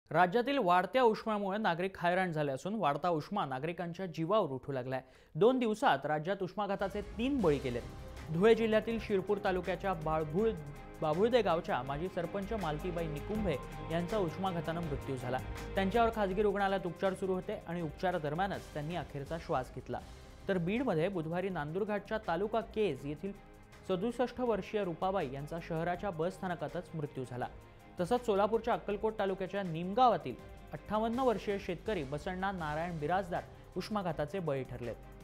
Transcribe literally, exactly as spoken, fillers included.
राज्यातील वाढत्या उष्म्यामुळे नागरिक हैराण झाले असून वाढता उष्मा नागरिकांच्या जीवावर उठू लागलाय। दोन दिवसात राज्यात उष्माघाताचे तीन बळी गेलेत। धुळे जिल्ह्यातील शिरपूर तालुक्याच्या बाळभूळ बाभुळदे गावच्या माजी सरपंच मालतीबाई निकुंभे यांचा उष्माघाताने मृत्यू झाला। त्यांच्यावर खासगी रुग्णालयात उपचार सुरू होते आणि उपचारादरम्यानच त्यांनी अखेरचा श्वास घेतला। तर बीडमध्ये बुधवारी नांदुरघाटच्या तालुका केज येथील सदुसष्ट वर्षीय रुपाबाई यांचा शहराच्या बस स्थानकातच मृत्यू झाला। तसंच सोलापूरच्या अक्कलकोट तालुक्याच्या निमगावातील अठ्ठावन्न वर्षीय शेतकरी बसण्णा नारायण बिराजदार उष्माघाताचे बळी ठरलेत।